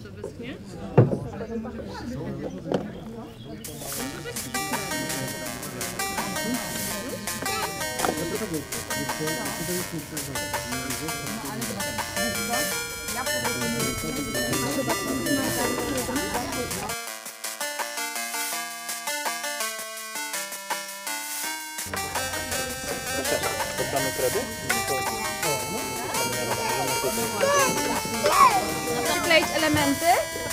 to wyschnie? Podamy kredę? Przykleić elementy.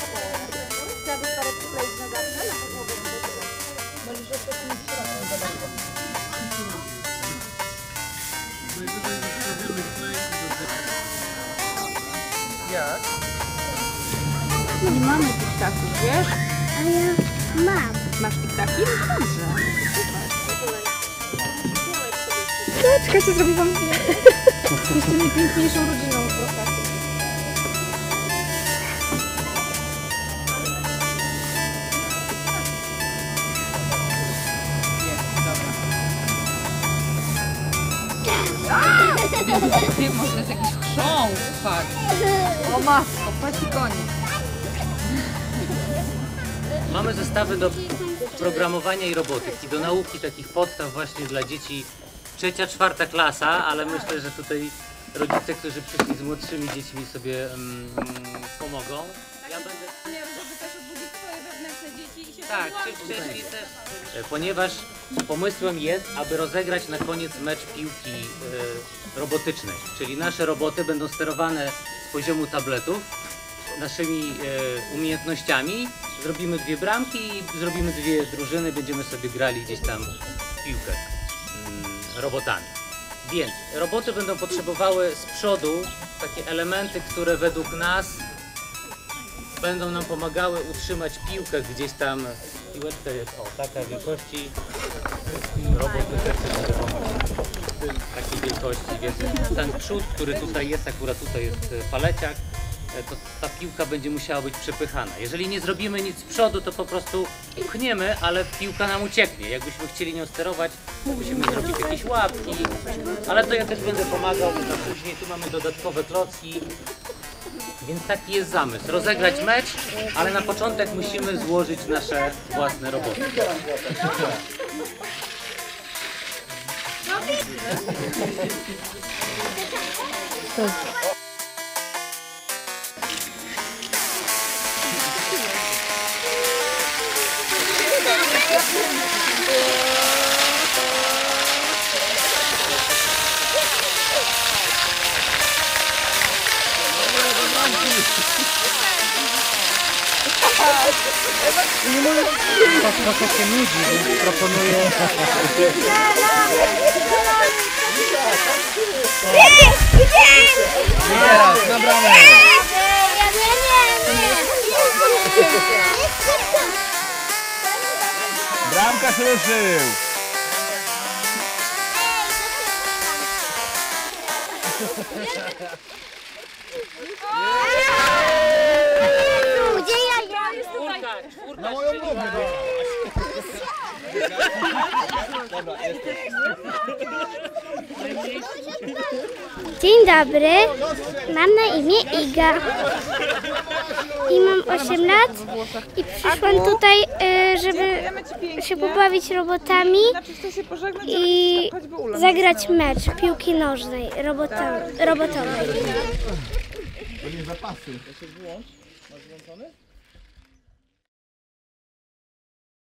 Jak? Nie mamy tiktaków, wiesz? A ja mam. Masz tiktaki? Dobrze. Czekaj, co zrobię wam? Jeszcze najpiękniejszą rodziną trochę. Nie, może to jest jakiś chrząd, patrz. O matko, patrz i koniec. Mamy zestawy do programowania i robotyki, do nauki takich podstaw właśnie dla dzieci 3., 4. klasa, ale myślę, że tutaj rodzice, którzy przyszli z młodszymi dziećmi sobie pomogą. Ja będę... Tak, czy wcześniej też. Ponieważ pomysłem jest, aby rozegrać na koniec mecz piłki robotycznej, czyli nasze roboty będą sterowane z poziomu tabletów naszymi umiejętnościami. Zrobimy 2 bramki i zrobimy 2 drużyny, będziemy sobie grali gdzieś tam w piłkę robotami. Więc roboty będą potrzebowały z przodu takie elementy, które według nas będą nam pomagały utrzymać piłkę gdzieś tam. Piłeczka jest taka wielkości, roboty też takiej wielkości, więc ten przód, który tutaj jest, akurat tutaj jest paleciak, to ta piłka będzie musiała być przepychana. Jeżeli nie zrobimy nic z przodu, to po prostu pchniemy, ale piłka nam ucieknie. Jakbyśmy chcieli nią sterować, musimy zrobić jakieś łapki, ale to ja też będę pomagał, no później tu mamy dodatkowe klocki. Więc taki jest zamysł. Rozegrać mecz, ale na początek musimy złożyć nasze własne roboty. To się nudzi, więc proponuję... Teraz, na bramę! Bramkarz ruszył! Na moją nogę Dzień dobry, mam na imię Iga i mam 8 lat i przyszłam tutaj, żeby się pobawić robotami i zagrać mecz piłki nożnej robotowej. To nie zapasy. Ja się włącz. Masz włączony?